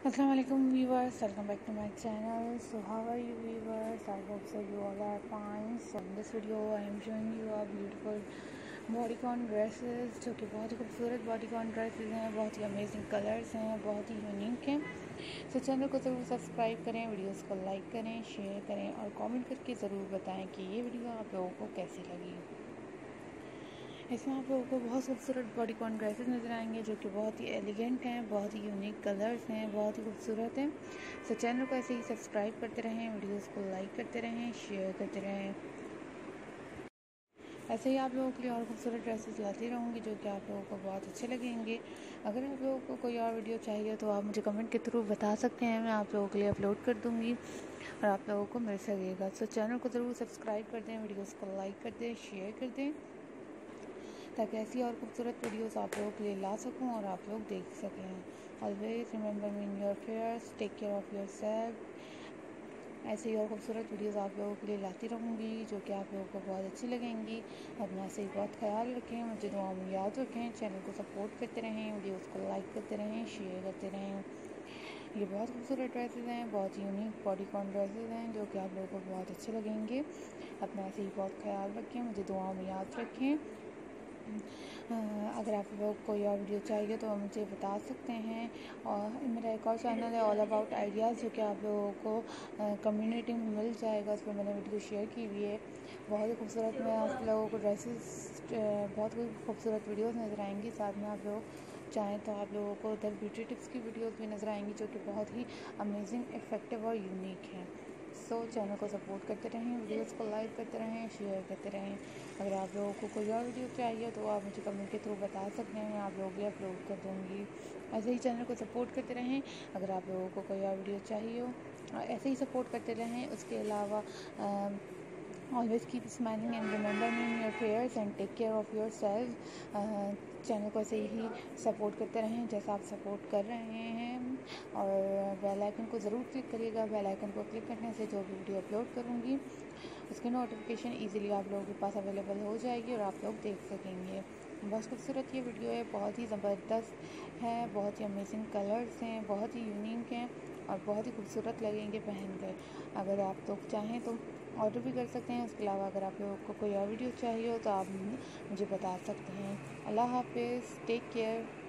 Assalamu alaikum viewers, welcome back to my channel. So how are you viewers? I hope so you all are fine. So in this video I am showing you a beautiful bodycon dresses जो कि बहुत ही खूबसूरत bodycon dresses हैं, बहुत ही amazing colours हैं, बहुत ही unique हैं। तो चैनल को ज़रूर सब्सक्राइब करें, वीडियोस को लाइक करें, शेयर करें और कमेंट करके ज़रूर बताएं कि ये वीडियो आप लोगों को कैसी लगी। इसमें आप लोगों को बहुत खूबसूरत बॉडीकॉन ड्रेसेस नज़र आएंगे जो कि बहुत ही एलिगेंट हैं, बहुत ही यूनिक कलर्स हैं, बहुत ही खूबसूरत हैं। तो चैनल को ऐसे ही सब्सक्राइब करते रहें, वीडियोस को लाइक करते रहें, शेयर करते रहें। ऐसे ही आप लोगों के लिए और खूबसूरत ड्रेसेस लाती रहूँगी जो कि आप लोगों को बहुत अच्छे लगेंगे। अगर आप लोगों को कोई और वीडियो चाहिए तो आप मुझे कमेंट के थ्रू बता सकते हैं, मैं आप लोगों के लिए अपलोड कर दूँगी और आप लोगों को मिल सकेगा। तो चैनल को ज़रूर सब्सक्राइब कर दें, वीडियोज़ को लाइक कर दें, शेयर कर दें ताकि ऐसी और खूबसूरत वीडियोस आप लोगों के लिए ला सकूं और आप लोग देख सकें। Always remember me in your prayers, take care of your self. ऐसे ही और खूबसूरत वीडियोस आप लोगों के लिए लाती रहूँगी जो कि आप लोगों को बहुत अच्छी लगेंगी। अपना से ही बहुत ख्याल रखें, मुझे दुआओं में याद रखें, चैनल को सपोर्ट करते रहें, वीडियोज़ को लाइक करते रहें, शेयर करते रहें। ये बहुत खूबसूरत ड्रेसेस हैं, बहुत यूनिक बॉडीकॉन ड्रेसेस हैं जो कि आप लोगों को बहुत अच्छे लगेंगे। अपना ऐसे ही बहुत ख्याल रखें, मुझे दुआओं में याद रखें। अगर आप लोग कोई और वीडियो चाहिए तो मुझे बता सकते हैं। और मेरा एक और चैनल है ऑल अबाउट आइडियाज़ जो कि आप लोगों को कम्युनिटी में मिल जाएगा, उस पर मैंने वीडियो शेयर की हुई है। बहुत ही खूबसूरत मैं आप लोगों को ड्रेसेस बहुत खूबसूरत वीडियोस नज़र आएंगी। साथ में आप लोग चाहें तो आप लोगों को उधर ब्यूटी टिप्स की वीडियोस भी नज़र आएंगी जो कि बहुत ही अमेजिंग, इफ़ेक्टिव और यूनिक हैं। सो चैनल को सपोर्ट करते रहें, वीडियोस को लाइक करते रहें, शेयर करते रहें। अगर आप लोगों को कोई और वीडियो चाहिए तो आप मुझे कमेंट के थ्रू बता सकते हैं, मैं आप लोगों के लिए अपलोड कर दूँगी। ऐसे ही चैनल को सपोर्ट करते रहें। अगर आप लोगों को कोई और वीडियो चाहिए हो ऐसे ही सपोर्ट करते रहें। उसके अलावा always keep smiling and remember me in your prayers and take care of your self. Channel को ऐसे ही सपोर्ट करते रहें जैसा आप सपोर्ट कर रहे हैं और बेल आइकन को ज़रूर क्लिक करिएगा। बेल आइकन को क्लिक करने से जो भी वीडियो अपलोड करूँगी उसकी नोटिफिकेशन इजीली आप लोगों के पास अवेलेबल हो जाएगी और आप लोग देख सकेंगे। बहुत खूबसूरत ये वीडियो है, बहुत ही ज़बरदस्त है, बहुत ही अमेजिंग कलर्स हैं, बहुत ही यूनिक हैं और बहुत ही खूबसूरत लगेंगे पहनकर। अगर आप लोग चाहें तो ऑर्डर भी कर सकते हैं। उसके अलावा अगर आप लोगों को कोई और वीडियो चाहिए हो तो आप मुझे बता सकते हैं। अल्लाह हाफिज़, टेक केयर।